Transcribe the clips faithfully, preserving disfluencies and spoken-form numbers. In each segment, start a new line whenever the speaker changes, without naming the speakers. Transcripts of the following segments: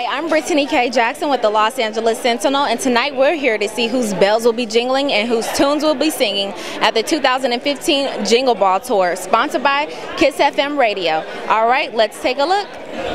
Hi, I'm Brittany K. Jackson with the Los Angeles Sentinel, and tonight we're here to see whose bells will be jingling and whose tunes will be singing at the two thousand fifteen Jingle Ball Tour, sponsored by KIIS F M Radio. All right, let's take a look.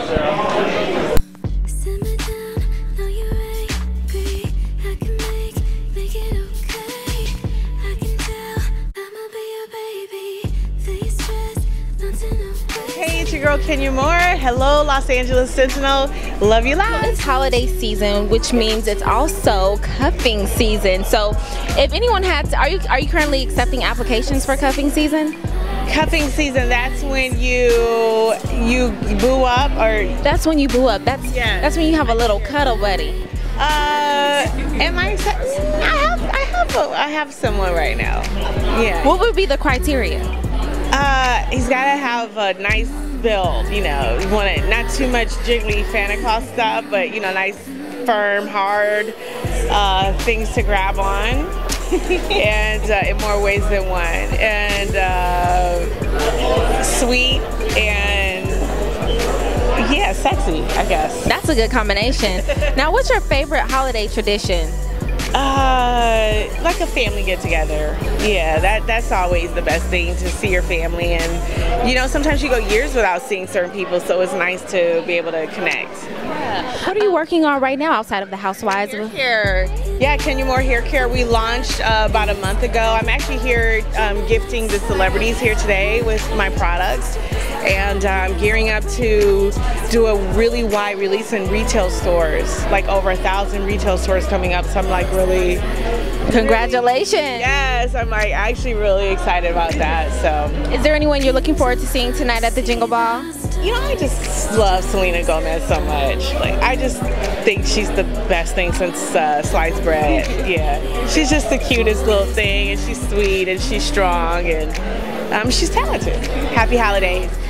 Hey, it's your girl Kenya Moore. Hello, Los Angeles Sentinel. Love you lots.
It's holiday season, which means it's also cuffing season. So, if anyone had, to, are you are you currently accepting applications for cuffing season?
Cuffing season. That's when you you boo up, or
that's when you boo up. That's
yeah.
That's when you have a little cuddle buddy.
Uh, am I? I have I have a, I have someone right now. Yeah.
What would be the criteria?
Uh, he's got to have a nice build, you know. You want it not too much jiggly Santa Claus stuff, but you know, nice, firm, hard uh, things to grab on, and uh, in more ways than one, and uh, sweet and yeah, sexy, I guess.
That's a good combination. Now, what's your favorite holiday tradition?
Uh, like a family get together. Yeah, that that's always the best thing, to see your family, and you know, sometimes you go years without seeing certain people, so it's nice to be able to connect.
Yeah. What are you working on right now outside of the Housewives?
Hair care. Yeah, Kenya Moore Hair Care. We launched uh, about a month ago. I'm actually here um, gifting the celebrities here today with my products, and I'm um, gearing up to do a really wide release in retail stores, like over a thousand retail stores coming up. So I'm like really,
congratulations.
Really, yes, I'm like actually really excited about that. So,
is there anyone you're looking forward to seeing tonight at the Jingle Ball?
You know, I just love Selena Gomez so much. Like, I just think she's the best thing since uh, sliced bread. Yeah, she's just the cutest little thing, and she's sweet, and she's strong, and um, she's talented. Happy holidays.